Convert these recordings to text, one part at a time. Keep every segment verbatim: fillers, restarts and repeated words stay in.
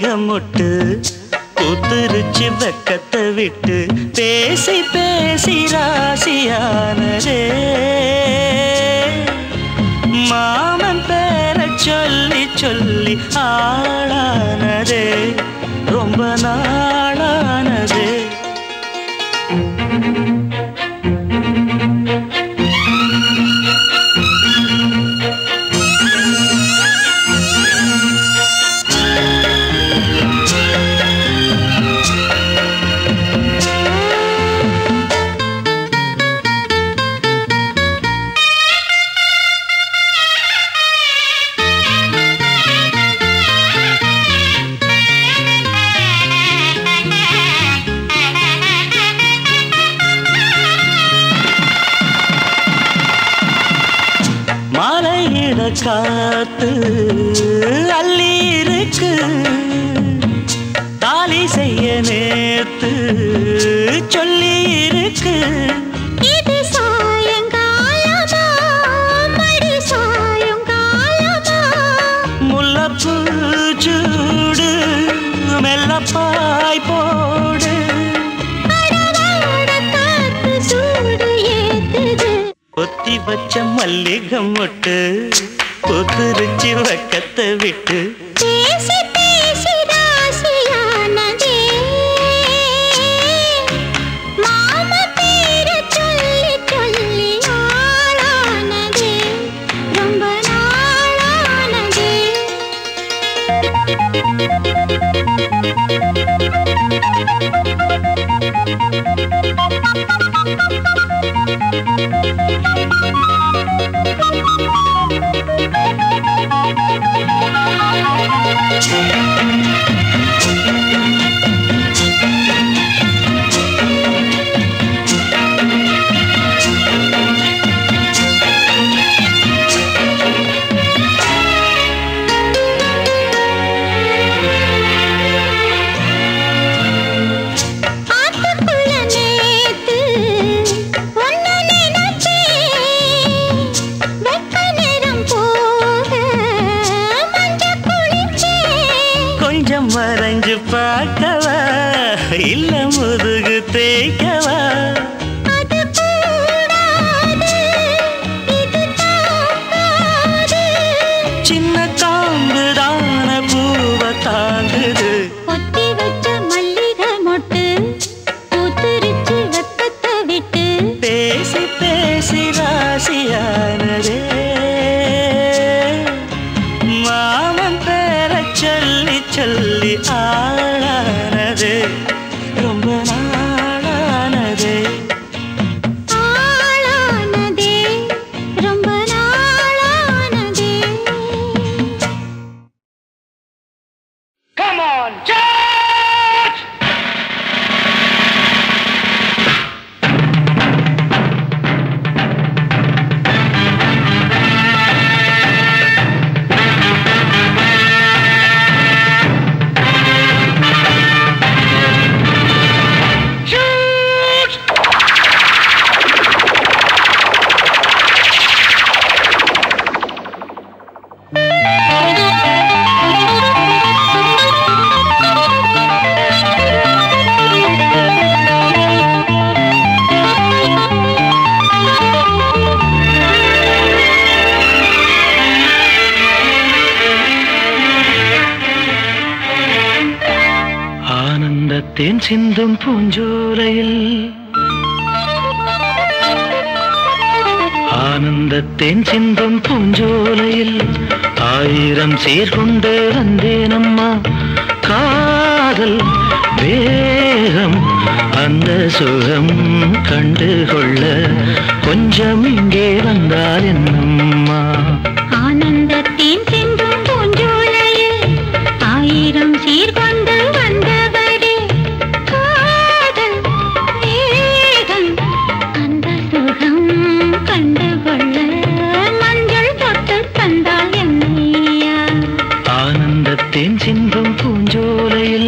மல்லிகை மொட்டு பூத்துருச்சு வெக்கத்தை விட்டு பேசி பேசி ராசியானதே மாமன் பேர சொல்லி சொல்லி ஆளானதே ரொம்ப நாளானதே காத்து அள்ளி இருக்கு தாலி செய்ய நேத்து சொல்லி இருக்கு இது சாயங்காலமா மடி சாயங்காலமா முல்லப்பூ சூடு மெல்லப்பாய் போடு அடவாட காத்து சூடு ஏத்துது ஒத்தி வச்ச மல்லிகை மொட்டு பூத்துருச்சு வெக்கத்தை விட்டு பேசி பேசி ராசியானதே மாம பேரு சொல்லி சொல்லி ஆளானதே ரொம்ப நாளானதே மறைஞ்சு பார்க்கவா இல்ல முதுகு தேய்க்கவா சின்ன காம்புதான பூவை தாங்குது ஒத்தி வச்ச மல்லிகை மொட்டு பூத்துருச்சு வெக்கத்தை விட்டு பேசி பேசி ராசியானதே மாமன் பேர சொல்லி சொல்லி ஆளானதே ரொம்ப நாளானதே ஆளானதே ரொம்ப நாளானதே Come on, George! ஆனந்தத்தேன் சிந்தும் பூஞ்சோலையில் ஆனந்தத்தேன் சிந்தும் பூஞ்சோலையில் ஆயிரம் சீர்கொண்டு வந்தேனம்மா காதல் வேகம் அந்த சுகம் கண்டுகொள்ள கொஞ்சம் இங்கே வந்தால் என்னம்மா ஆனந்தத்தேன் சிந்தும் பூஞ்சோலையில் ஆயிரம் சீர்கொண்டு வந்தவரே காதல் வேகம் அந்த சுகம் கண்டுகொள்ள மஞ்சள் தொட்டு தந்தால் என்னையா ஆனந்தத்தேன் சிந்தும் பூஞ்சோலையில்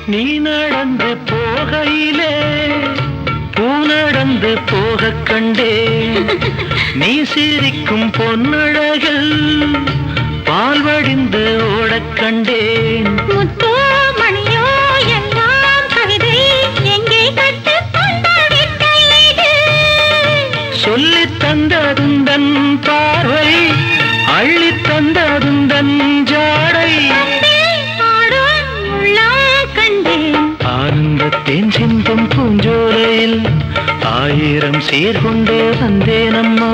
நீ நடந்து போகையிலே பூ நடந்து போக கண்டே நீ சிரிக்கும் பொன்னழகில் பால் வடிந்து ஓடக் கண்டேன் முத்தோ மணியோ எல்லாம் கவிதை எங்கே கற்றுக்கொண்ட வித்தை இது சொல்லித் தந்ததுந்தன் பார்வை அள்ளித் தந்ததுந்தன் ஜாடை ஆனந்தத்தேன் சிந்தும் பூஞ்சோலையில் ஆயிரம் சீர்கொண்டு வந்தேனம்மா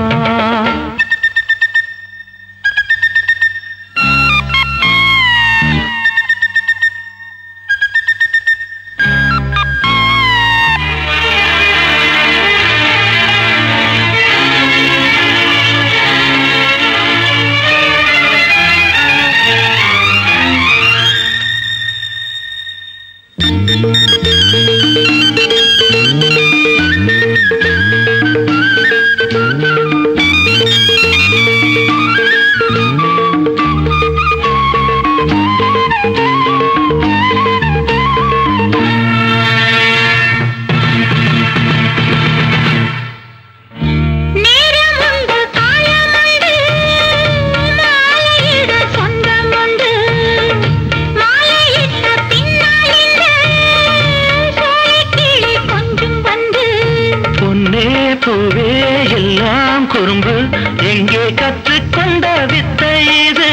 பூவே எல்லாம் குறும்பு எங்கே கற்றுக்கொண்ட வித்தை இது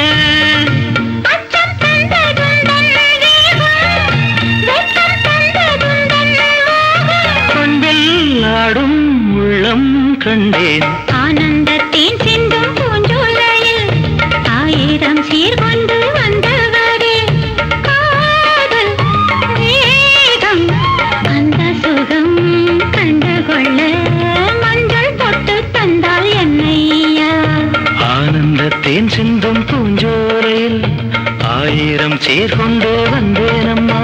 பண்பில் ஆடும் உள்ளம் கண்டேன் ஆனந்தத்தேன் சிந்தும் பூஞ்சோலையில் ஆயிரம் சீர்கொண்டு வந்தவரே காதல் வேகம் அந்த சுகம் கண்டுகொள்ள ஆனந்தத்தேன் சிந்தும் பூஞ்சோலையில் ஆயிரம் சீர்கொண்டு வந்தேனம்மா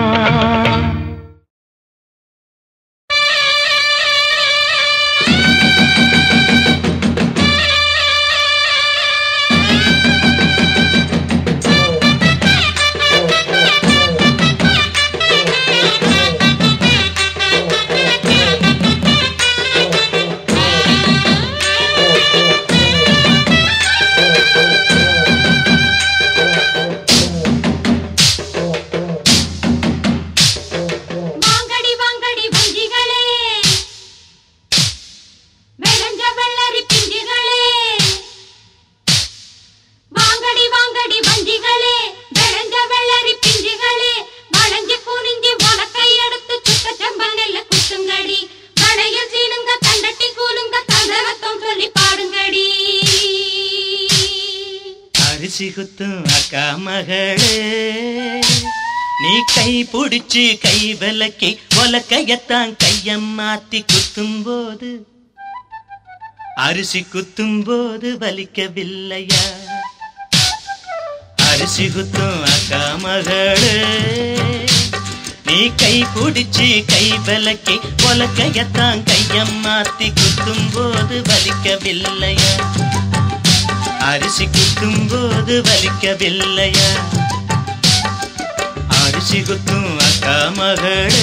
சிகுத்தும் அக்கா மகளே நீ கை பிடிச்சு கை விலக்கி உலக்கையத்தான் கையம் மாத்தி குத்தும் போது அரிசி குத்தும் போது வலிக்கவில்லையா அரிசி குத்தும் அக்கா மகளே நீ கை பிடிச்சு கை விலக்கி உலக்கையத்தான் கையம் மாத்தி குத்தும் போது வலிக்கவில்லையா அரிசி குத்தும் போது வலிக்கவில்லையா அரிசி குத்தும் அக்கா மகளே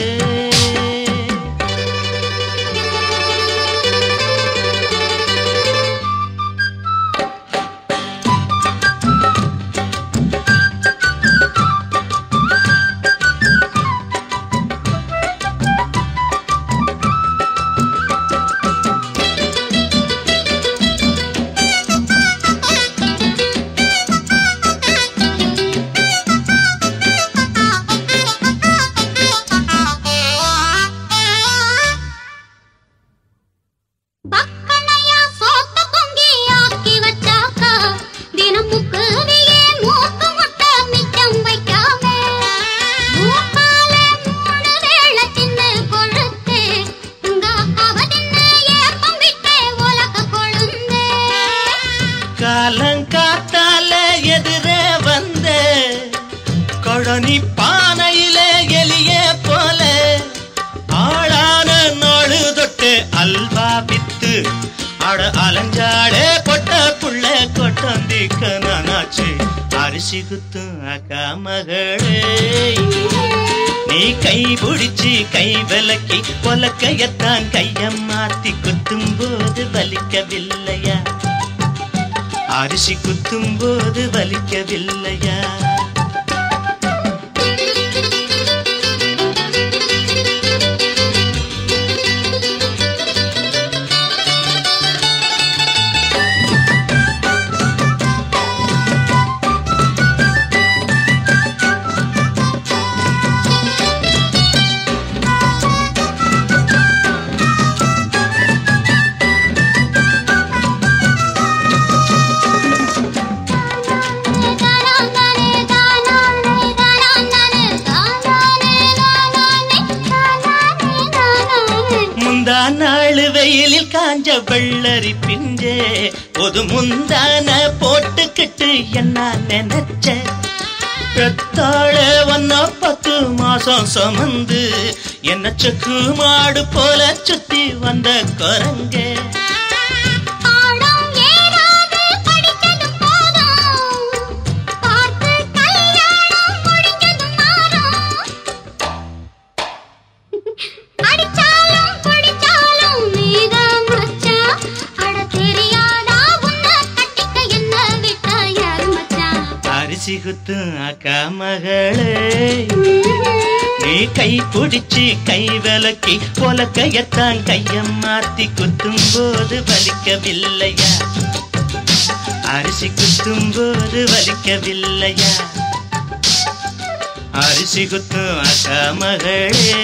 காலங்காத்தால எதிரே வந்த கொழனி பானையிலே எலிய போல ஆளான நாளு தொட்டு அல்வா வித்து அட அலஞ்சாடே பொட்ட புள்ள கொட்டந்திக்க நானாச்சு அரிசி குத்தும் அக்கா மகளே நீ கை பிடிச்சி கை விலக்கி உலக்கையத்தான் கைய மாத்தி குத்தும் போது வலிக்கவில்லையா? அரிசி குத்தும் போது வலிக்கவில்லையா? நாலு வெயிலில் காஞ்ச வெள்ளரி பிஞ்சே பொது முந்தான போட்டுக்கிட்டு என்ன நினைச்ச? பெத்தாழ ஒன்னா பத்து மாசம் சுமந்து என்ன செக்கு மாடு போல சுத்தி வந்த குரங்கே. அரிசி குத்தும் அக்கா மகளே, நீ கை பிடிச்சி கை விலக்கி உலக்கையத்தான் கைய மாத்தி குத்தும் போது வலிக்கவில்லையா? அரிசி குத்தும் போது வலிக்கவில்லையா? அரிசி குத்தும் அக்கா மகளே.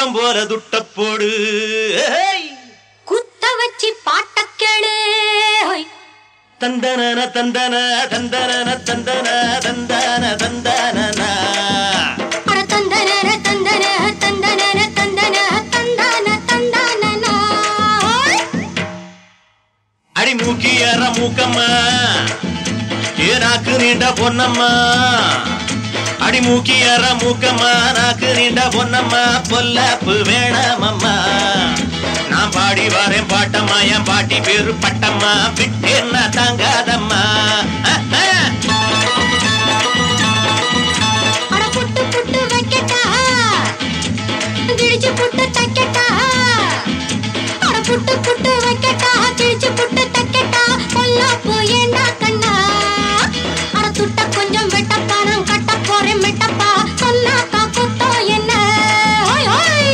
குத்தம் போல துட்ட போடு குத்த வச்சு பாட்ட கேளு தந்தன தந்தன தந்தன தந்தன தந்தன தந்தன அட தந்தன தந்தன தந்தன தந்தன தந்தன தந்தன அடி மூக்கியற மூக்கம்மா ஏனாக்கு நீண்ட பொன்னம்மா அடி மூக்கியற மூக்கம்மா நாக்கு நீண்ட பொன்னம்மா பொல்லாப்பு வேணாமம்மா நான் பாடி வரேன் பாட்டம்மா என் பாட்டி பேரு பட்டம்மா விட்டேன்னா தாங்காதம்மா அட புட்டு புட்டு வைக்கட்டா கிழிச்சு புட்டு தைக்கட்டா அட புட்டு புட்டு வைக்கட்டா கிழிச்சு புட்டு தைக்கட்டா பொல்லாப்பு ஏண்டா கண்ணா அட துட்ட கொஞ்சம் வெட்டப்பா நான் கட்ட போறேன் மெட்டப்பா சொன்னாக்கா குத்தோ என்ன ஓய் ஓய்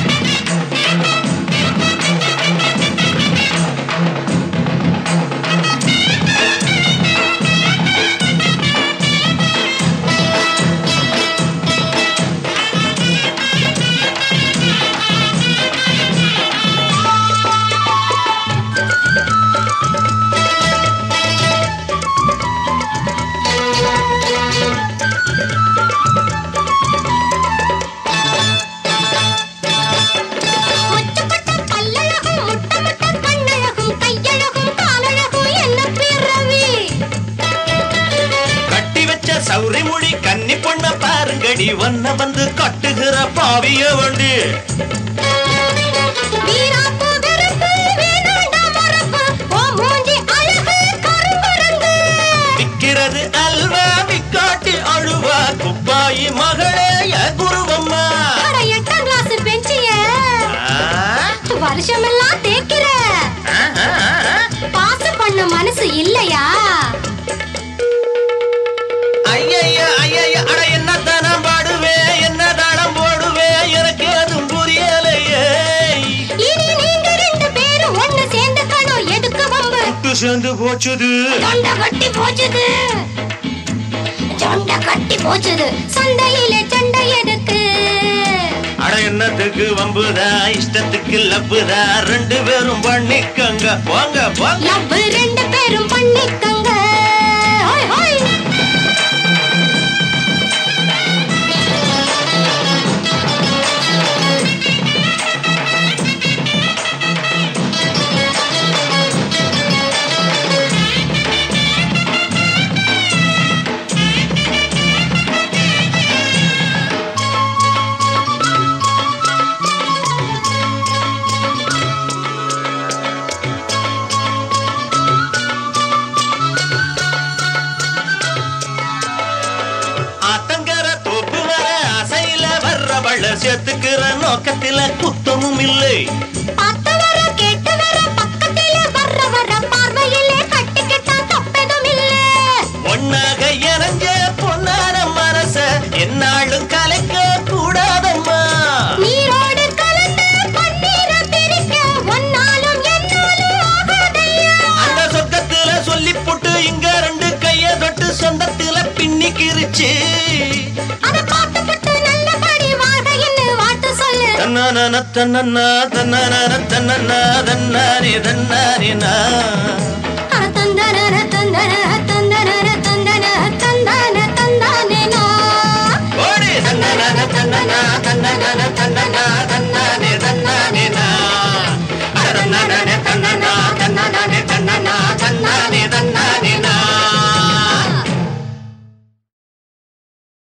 சௌரி மொழி கன்னி பொண்ண பாருங்கடி ஒன்ன வந்து கட்டுகிற பாவிய வண்டி விக்கிறது அல்வா விக்காட்டி அழுவா குப்பாயி மகளே குருவம்மா எட்டாம் கிளாஸ் பெஞ்சிய வருஷமெல்லாம் தேக்கிற பாச பண்ண மனசு இல்லையா ஐயா ஐயா அட என்ன தானம் பாடுவே என்ன தாளம் போடுவே எனக்கு அதுவும் புரியலையே இனி நீங்க ரெண்டு பேரும் ஒண்ணு சேர்ந்து கணும் எதுக்கு வம்பு விட்டு சேர்ந்து போச்சுது தொண்டை கட்டி போச்சுது தொண்டை கட்டி போச்சுது சண்டையில சண்டை எதுக்கு அட என்னத்துக்கு வம்புதா இஷ்டத்துக்கு லப்புதா ரெண்டு பேரும் பண்ணிக்கங்க போங்க போங்க லவ் ரெண்டு பேரும் பண்ணிக்கங்க ஹோய் ஹோய் சேர்த்துக்கிற நோக்கத்தில குத்தமும் இல்லை பார்த்து வர கேட்டு வர பக்கத்தில வர்ற வர பார்வையிலே கட்டிக்கிட்டா தப்பதும் இல்ல ஒன்னாக இறஞ்ச பொன்னான மனச என்னாலும் கலைக்க கூடாதம்மா நீரோடு கலந்து பன்னீர பிரிக்க ஒன்னாலும் என்னாலும் ஆகாதையா அந்த சொக்கத்துல சொல்லி போட்டு இங்க ரெண்டு கைய தொட்டு சொந்தத்தில பின்னிக்கிருச்சு அத பார்த்து பட்டு நல்லபடி வாழ்கைன்னு வாட்டு சொல்லு தன்னன தன்னன தன்னன தன்னன தன்னானே தன்னானே நா தந்தன தந்தன